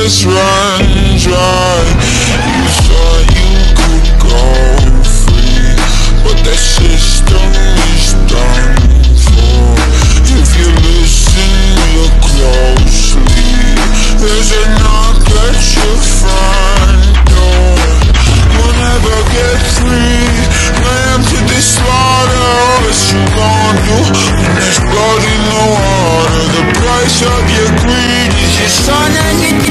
let's run dry. You thought you could go free, but that system is done for. If you listen, look closely, there's a knock at your front door. You'll never get free. Lamb to the slaughter, what you gon' do when there's blood in the water? The price of your greed is your son and your